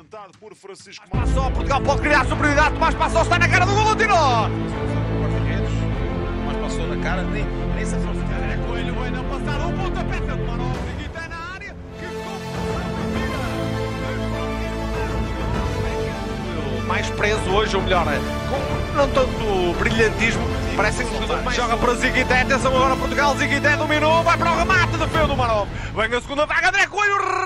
orientado por Francisco Passou, Portugal pode criar superioridade. Tomás Passou, está na cara do gol, tirou! Mas passou na cara, nem se afastou. É Coelho, vai não passar um pontapé de Marão, Guita na área. Que mais preso hoje, ou melhor, com não tanto brilhantismo. Parece que joga para Ziguité. Atenção agora, Portugal. Ziguité dominou, vai para o remate, defende o Marão. Vem a segunda vaga, André Coelho.